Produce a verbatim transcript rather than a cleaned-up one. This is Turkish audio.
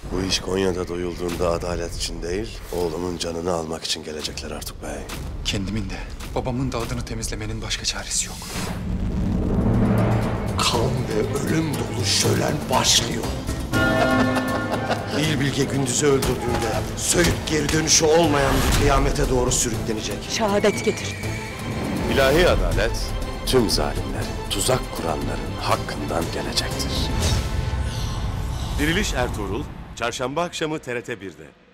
Bu iş Konya'da duyulduğunda adalet için değil, oğlumun canını almak için gelecekler Artuk Bey. Kendimin de, babamın da adını temizlemenin başka çaresi yok. Kan ve ölüm dolu şölen başlıyor. Değil Bilge Gündüz'ü öldürdüğünde Söğüt geri dönüşü olmayan bir kıyamete doğru sürüklenecek. Şehadet getir. İlahi adalet tüm zalimlerin, tuzak kuranların hakkından gelecektir. Diriliş Ertuğrul, Çarşamba akşamı T R T bir'de.